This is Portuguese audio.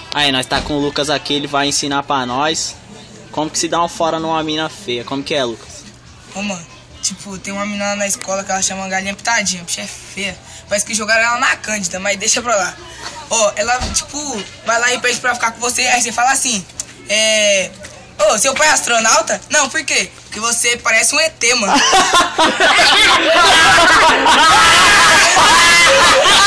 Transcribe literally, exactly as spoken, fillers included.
Aí, nós tá com o Lucas aqui, ele vai ensinar pra nós como que se dá um fora numa mina feia. Como que é, Lucas? Ô, mano, tipo, tem uma menina na escola que ela chama Galinha Pitadinha, bicha é feia. Parece que jogaram ela na Cândida, mas deixa pra lá. Ó, ela, tipo, vai lá e pede pra ficar com você, aí você fala assim, é... Ô, seu pai é astronauta? Não, por quê? Porque você parece um E T, mano.